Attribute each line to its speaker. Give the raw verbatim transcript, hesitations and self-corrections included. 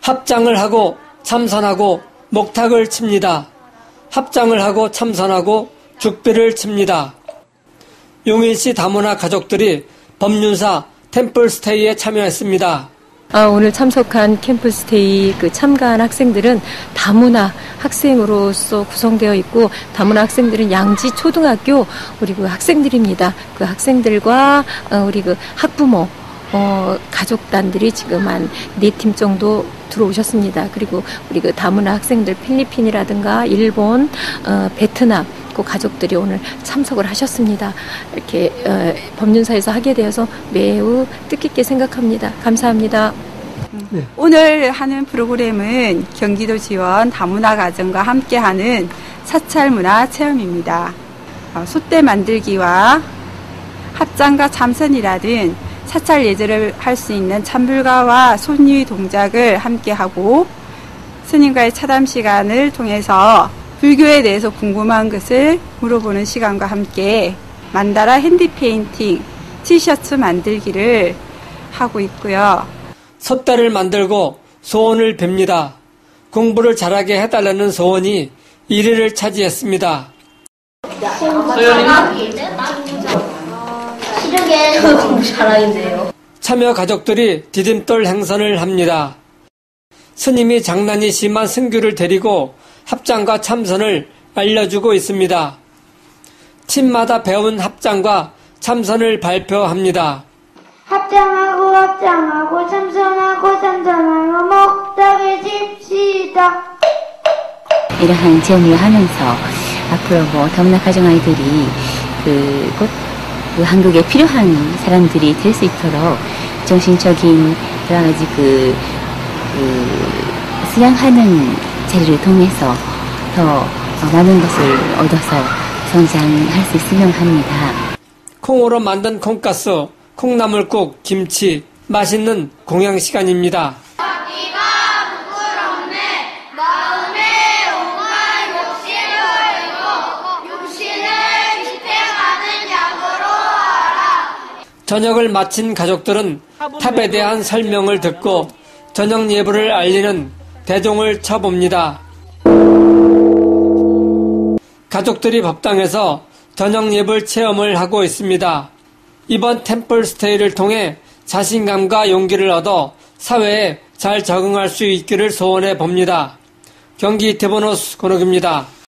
Speaker 1: 합장을 하고 참선하고 목탁을 칩니다. 합장을 하고 참선하고 죽비를 칩니다. 용인시 다문화 가족들이 법륜사 템플스테이에 참여했습니다.
Speaker 2: 아, 오늘 참석한 캠프스테이 그 참가한 학생들은 다문화 학생으로서 구성되어 있고, 다문화 학생들은 양지 초등학교 우리 그 학생들입니다. 그 학생들과 어, 우리 그 학부모 어, 가족단들이 지금 한 네 팀 정도 들어오셨습니다. 그리고 우리 그 다문화 학생들 필리핀이라든가 일본, 어, 베트남 그 가족들이 오늘 참석을 하셨습니다. 이렇게 어, 법륜사에서 하게 되어서 매우 뜻깊게 생각합니다. 감사합니다.
Speaker 3: 네. 오늘 하는 프로그램은 경기도 지원 다문화 가정과 함께하는 사찰문화 체험입니다. 어, 솥대 만들기와 합장과 참선이라든 사찰 예절을 할 수 있는 찬불가와 손위 동작을 함께하고, 스님과의 차담 시간을 통해서 불교에 대해서 궁금한 것을 물어보는 시간과 함께 만다라 핸디페인팅, 티셔츠 만들기를 하고 있고요.
Speaker 1: 솥대를 만들고 소원을 빕니다. 공부를 잘하게 해달라는 소원이 일 위를 차지했습니다.
Speaker 4: 시력에 공부 잘하는데요.
Speaker 1: 참여 가족들이 디딤돌 행선을 합니다. 스님이 장난이 심한 승규를 데리고 합장과 참선을 알려주고 있습니다. 팀마다 배운 합장과 참선을 발표합니다.
Speaker 5: 합장하고 합장하고 참선하고 참선하고 목탁을 칩시다.
Speaker 6: 이러한 체험을 하면서 앞으로 뭐 다문화 가정 아이들이 그 곧 그 한국에 필요한 사람들이 될 수 있도록 정신적인 여러 가지 그, 그 수양하는 자리를 통해서 더 많은 것을 얻어서 성장할 수 있으면 합니다.
Speaker 1: 콩으로 만든 콩가스, 콩나물국, 김치, 맛있는 공양 시간입니다. 저녁을 마친 가족들은 탑에 대한 설명을 듣고 저녁 예불을 알리는 대종을 쳐봅니다. 가족들이 법당에서 저녁 예불 체험을 하고 있습니다. 이번 템플스테이를 통해 자신감과 용기를 얻어 사회에 잘 적응할 수 있기를 소원해 봅니다. 경기 이태본 호스 권옥입니다.